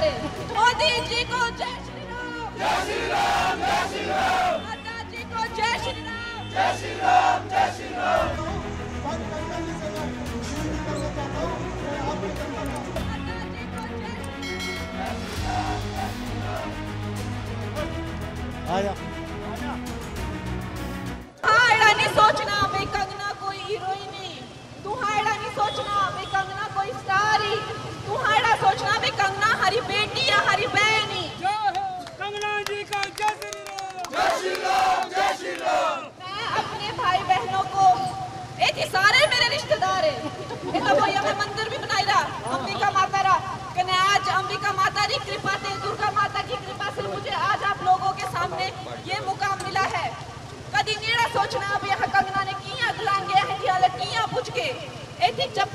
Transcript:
रिश्तेदार मोदी जी को जय श्री राम, जय श्री राम, जय श्री राम। नड्डा जी को जय श्री राम, जय श्री राम, जय श्री राम। आया नहीं सोचना भाई कंगना कोई हीरोइन ही, तू हायड़ा नहीं सोचना भाई कंगना कोई स्टार ही, तू हायड़ा सोचना भाई कंगना हरी बेटी या हरी बहन ही। कंगना जी का जय श्री राम, जय श्री राम, जय श्री राम। मैं अपने भाई बहनों को ये सारे मेरे रिश्तेदार है, ये तो भैया मैं मंदिर भी बनाई रहा अंबिका माता रा कने आज अंबिका माता की कृपा से, दुर्गा माता की कृपा से मुझे आज आप लोगों के सामने ये मुकाम मिला है। कदी नीड़ा सोचना अब यहाँ कंगना ने किया गलांगे हैं कि अलग किया पूछ के एथी जब